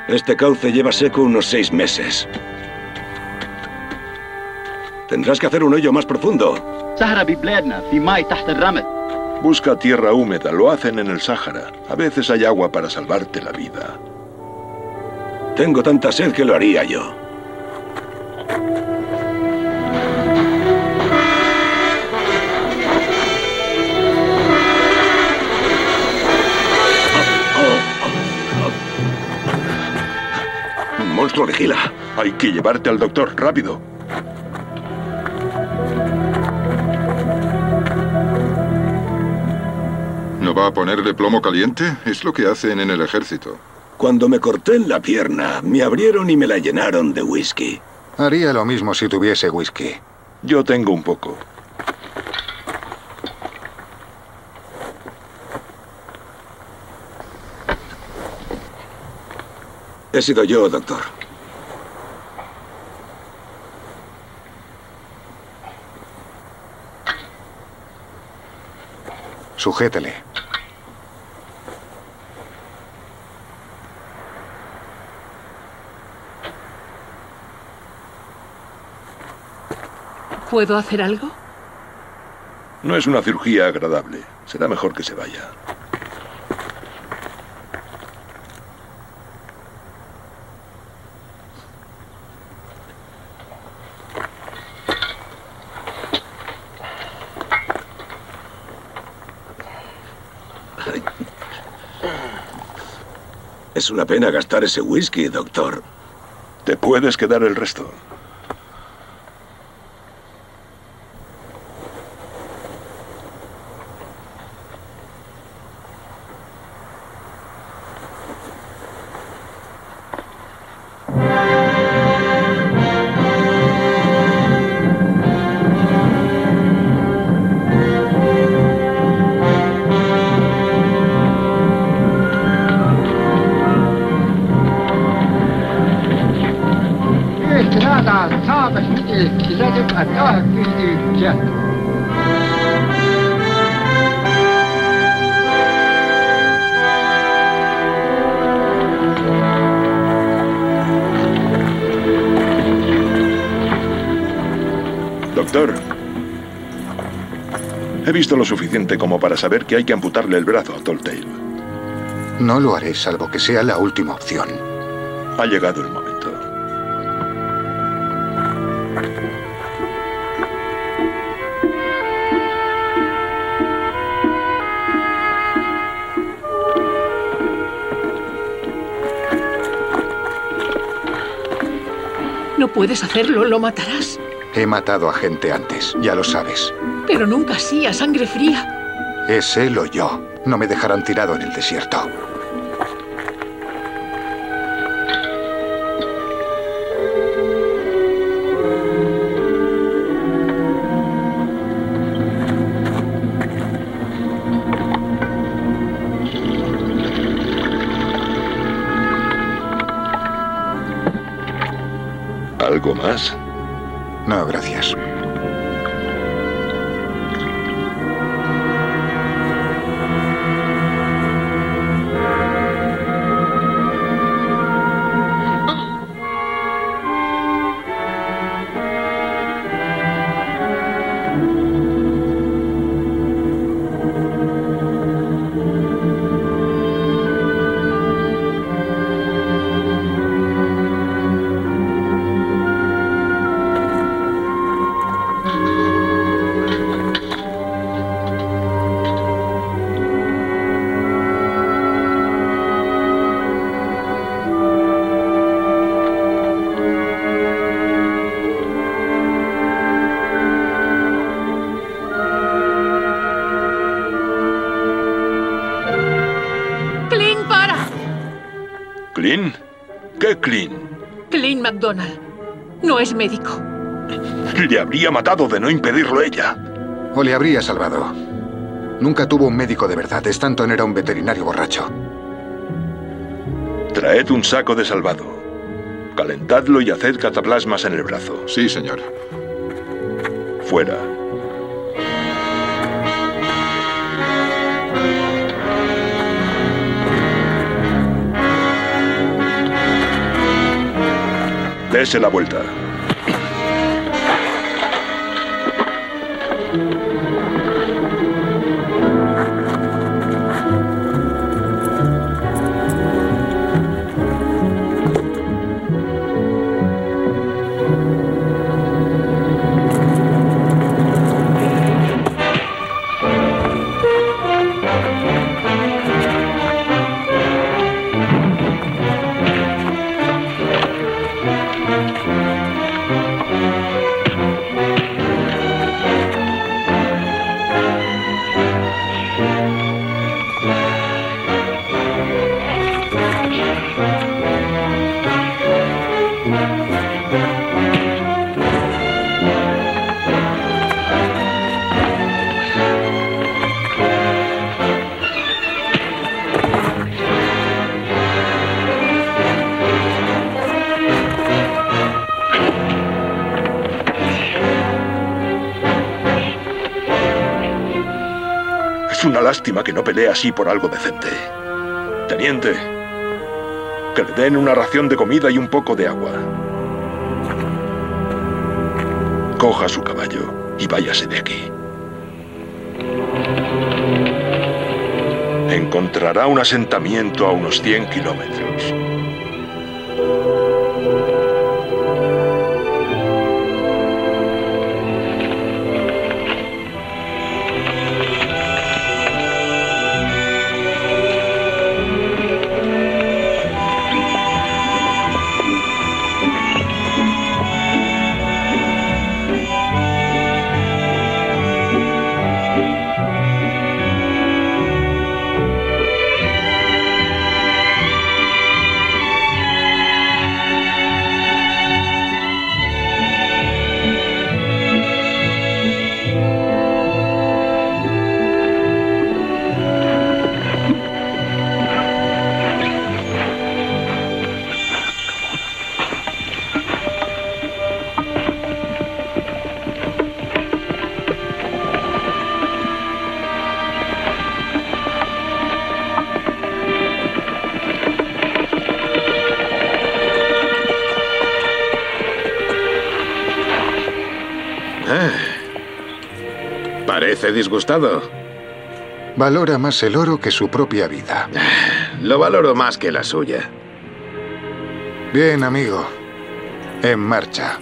Este cauce lleva seco unos 6 meses. Tendrás que hacer un hoyo más profundo. Busca tierra húmeda, lo hacen en el Sáhara. A veces hay agua para salvarte la vida. Tengo tanta sed que lo haría yo. Un monstruo vigila. Hay que llevarte al doctor, rápido. ¿No va a ponerle plomo caliente? Es lo que hacen en el ejército. Cuando me corté en la pierna, me abrieron y me la llenaron de whisky. Haría lo mismo si tuviese whisky. Yo tengo un poco. He sido yo, doctor. Sujétele. ¿Puedo hacer algo? No es una cirugía agradable. Será mejor que se vaya. Es una pena gastar ese whisky, doctor. Te puedes quedar el resto. Doctor, he visto lo suficiente como para saber que hay que amputarle el brazo a Telltale. No lo haré, salvo que sea la última opción. Ha llegado el momento. No puedes hacerlo, lo matarás. He matado a gente antes, ya lo sabes. Pero nunca así, a sangre fría. Es él o yo. No me dejarán tirado en el desierto. ¿Algo más? No, gracias. ¿Clean? ¿Qué Clean? Clint MacDonald. No es médico. Le habría matado de no impedirlo ella. O le habría salvado. Nunca tuvo un médico de verdad. Stanton era un veterinario borracho. Traed un saco de salvado. Calentadlo y haced cataplasmas en el brazo. Sí, señor. Fuera. Dese la vuelta. Es una lástima que no pelee así por algo decente. Teniente, que le den una ración de comida y un poco de agua. Coja su caballo y váyase de aquí. Encontrará un asentamiento a unos 100 kilómetros. Parece disgustado. Valora más el oro que su propia vida. Lo valoro más que la suya. Bien, amigo. En marcha.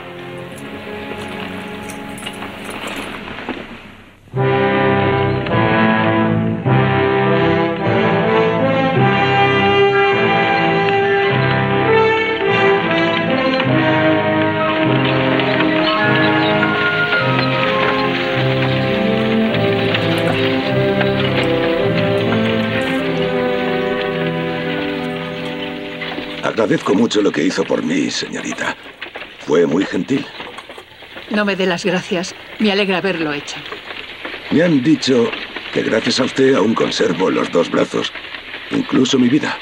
Agradezco mucho lo que hizo por mí, señorita. Fue muy gentil. No me dé las gracias. Me alegra haberlo hecho. Me han dicho que gracias a usted aún conservo los 2 brazos, incluso mi vida.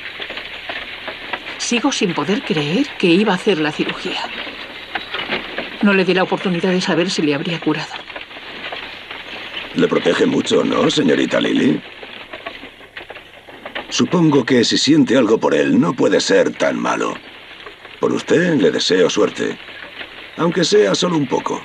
Sigo sin poder creer que iba a hacer la cirugía. No le di la oportunidad de saber si le habría curado. Le protege mucho, ¿no, señorita Lily? Supongo que si siente algo por él, no puede ser tan malo. Por usted le deseo suerte, aunque sea solo un poco.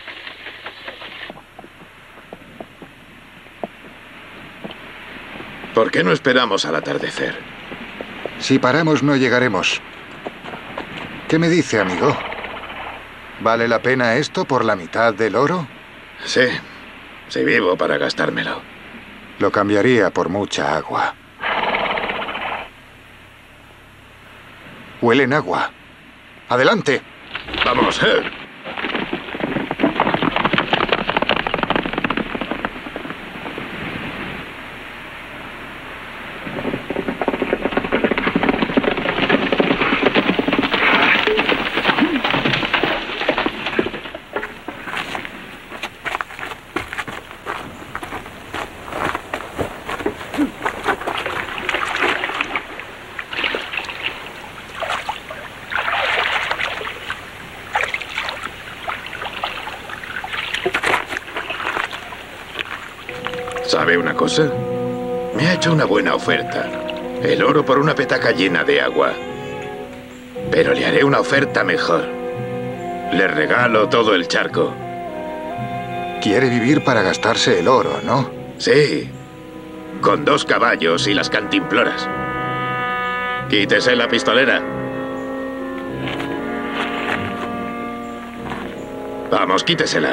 ¿Por qué no esperamos al atardecer? Si paramos, no llegaremos. ¿Qué me dice, amigo? ¿Vale la pena esto por la mitad del oro? Sí, si vivo para gastármelo. Lo cambiaría por mucha agua. Huelen agua. ¡Adelante! ¡Vamos! ¿Sabe una cosa? Me ha hecho una buena oferta. El oro por una petaca llena de agua. Pero le haré una oferta mejor. Le regalo todo el charco. Quiere vivir para gastarse el oro, ¿no? Sí. Con 2 caballos y las cantimploras. Quítese la pistolera. Vamos, quítesela.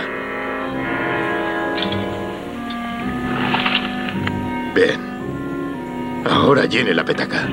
Bien. Ahora llene la petaca.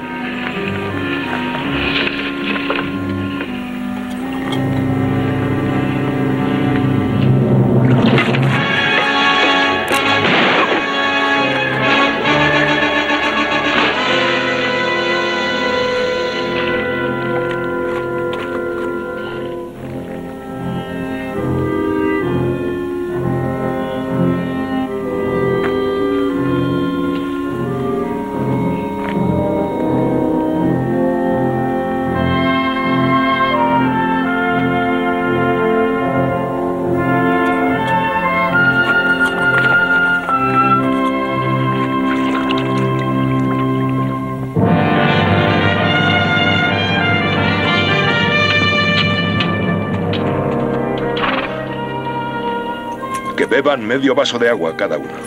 Beban medio vaso de agua cada uno.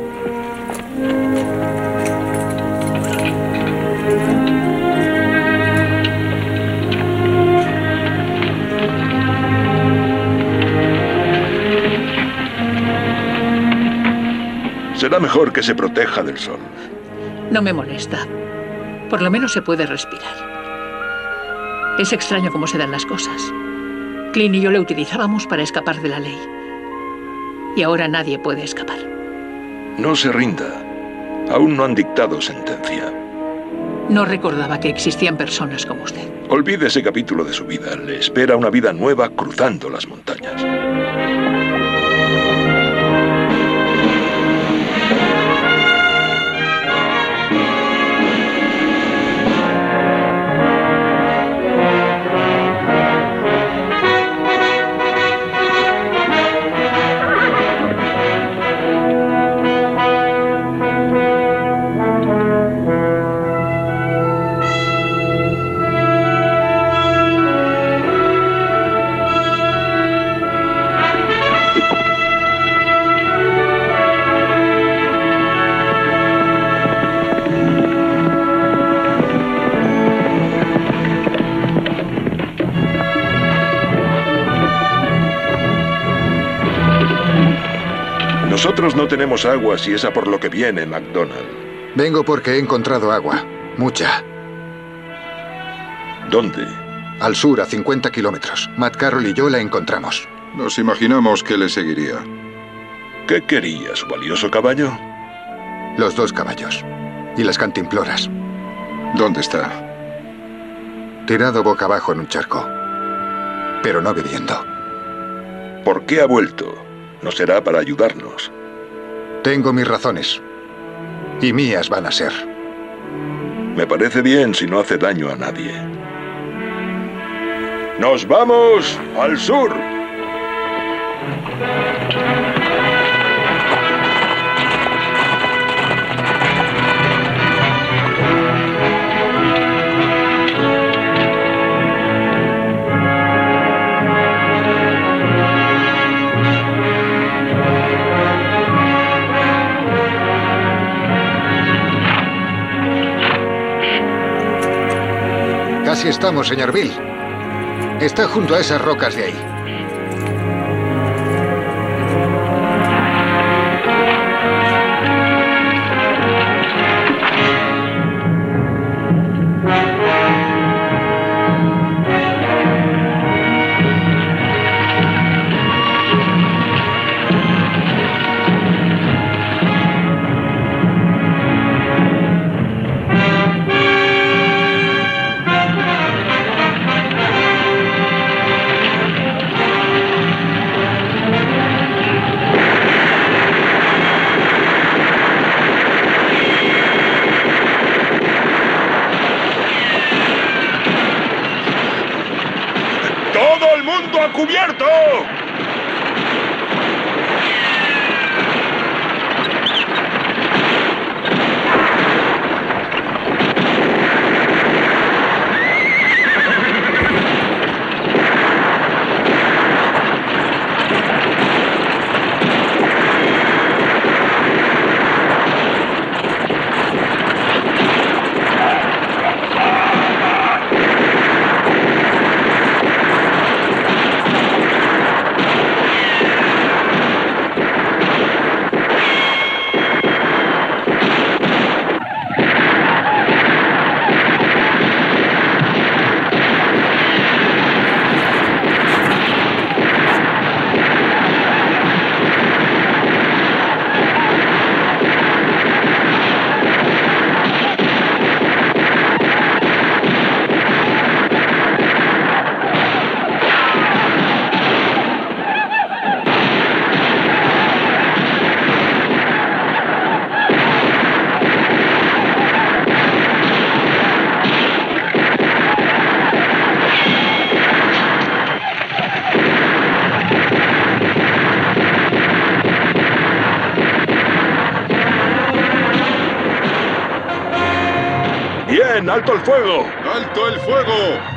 Será mejor que se proteja del sol. No me molesta. Por lo menos se puede respirar. Es extraño cómo se dan las cosas. Clint y yo le utilizábamos para escapar de la ley. Y ahora nadie puede escapar. No se rinda. Aún no han dictado sentencia. No recordaba que existían personas como usted. Olvide ese capítulo de su vida. Le espera una vida nueva cruzando las montañas. Nosotros no tenemos agua, si es a por lo que viene, MacDonald. Vengo porque he encontrado agua. Mucha. ¿Dónde? Al sur, a 50 kilómetros. Matt Carroll y yo la encontramos. Nos imaginamos que le seguiría. ¿Qué quería, su valioso caballo? Los 2 caballos. Y las cantimploras. ¿Dónde está? Tirado boca abajo en un charco. Pero no bebiendo. ¿Por qué ha vuelto? No será para ayudarnos. Tengo mis razones. Y mías van a ser. Me parece bien si no hace daño a nadie. ¡Nos vamos al sur! Casi estamos, señor Bill. Está junto a esas rocas de ahí. bien! ¡Alto el fuego! ¡Alto el fuego!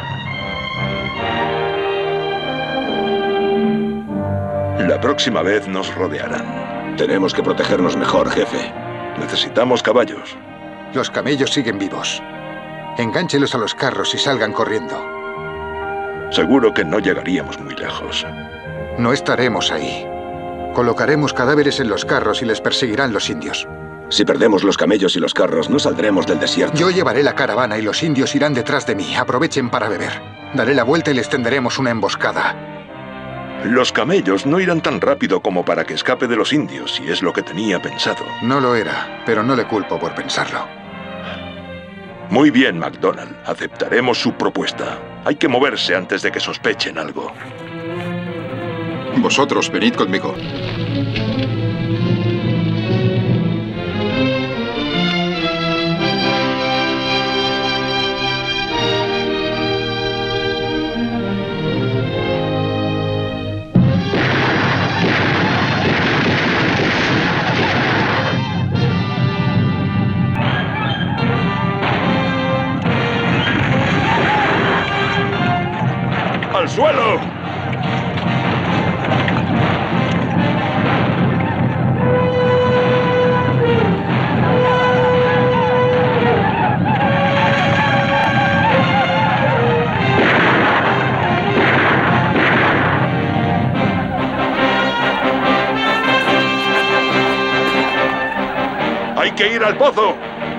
La próxima vez nos rodearán. Tenemos que protegernos mejor, jefe. Necesitamos caballos. Los camellos siguen vivos. Engánchelos a los carros y salgan corriendo. Seguro que no llegaríamos muy lejos. No estaremos ahí. Colocaremos cadáveres en los carros y les perseguirán los indios. Si perdemos los camellos y los carros, no saldremos del desierto. Yo llevaré la caravana y los indios irán detrás de mí. Aprovechen para beber. Daré la vuelta y les tenderemos una emboscada. Los camellos no irán tan rápido como para que escape de los indios, si es lo que tenía pensado. No lo era, pero no le culpo por pensarlo. Muy bien, MacDonald. Aceptaremos su propuesta. Hay que moverse antes de que sospechen algo. Vosotros, venid conmigo. ¡Al suelo! ¡Hay que ir al pozo!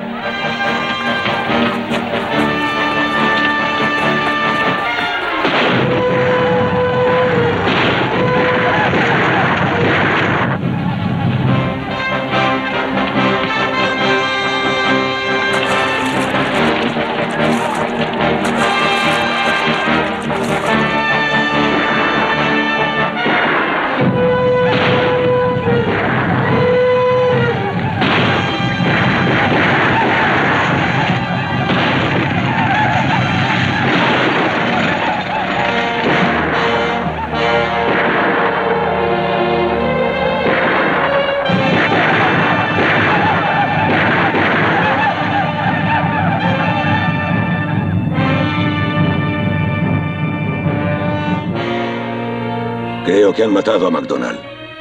Creo que han matado a MacDonald.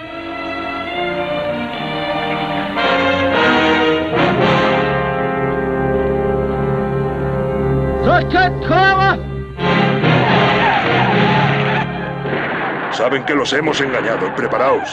Saben que los hemos engañado. Preparaos.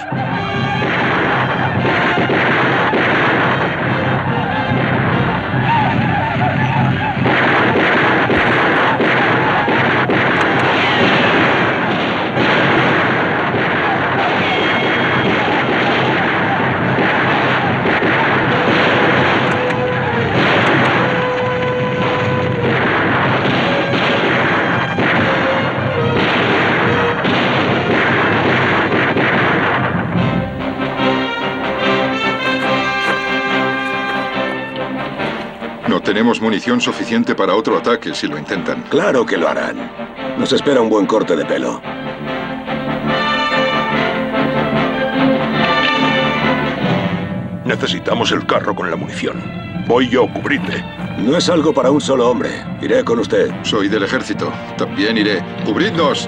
No tenemos munición suficiente para otro ataque si lo intentan. Claro que lo harán. Nos espera un buen corte de pelo. Necesitamos el carro con la munición. Voy yo, cubridme. No es algo para un solo hombre. Iré con usted. Soy del ejército. También iré. ¡Cubridnos!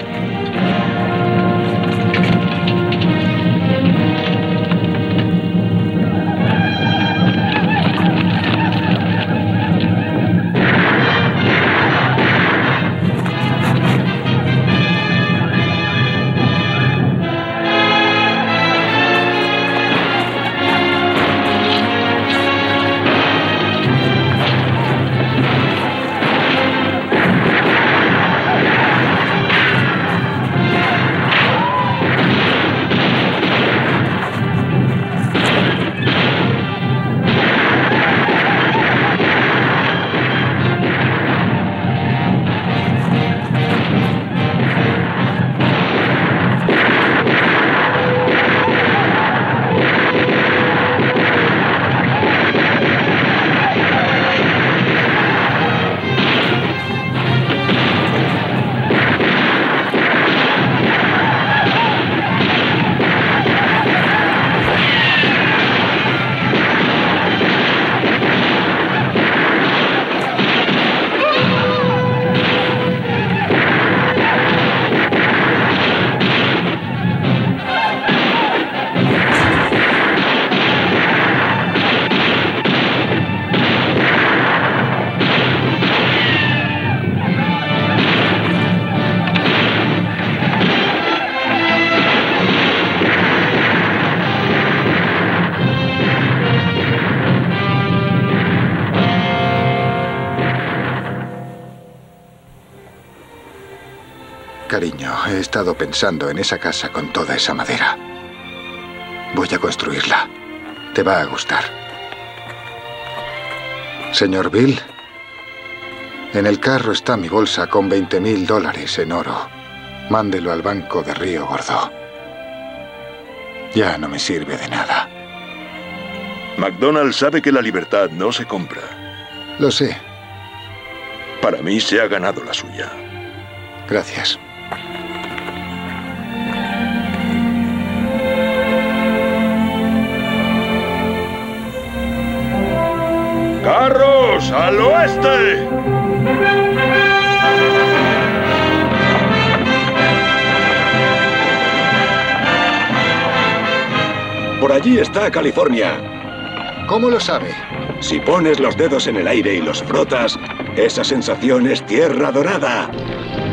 Cariño, he estado pensando en esa casa con toda esa madera. Voy a construirla. Te va a gustar. Señor Bill, en el carro está mi bolsa con $20.000 en oro. Mándelo al banco de Río Gordo. Ya no me sirve de nada. MacDonald sabe que la libertad no se compra. Lo sé. Para mí se ha ganado la suya. Gracias. ¡Carros al oeste! Por allí está California. ¿Cómo lo sabe? Si pones los dedos en el aire y los frotas, esa sensación es tierra dorada.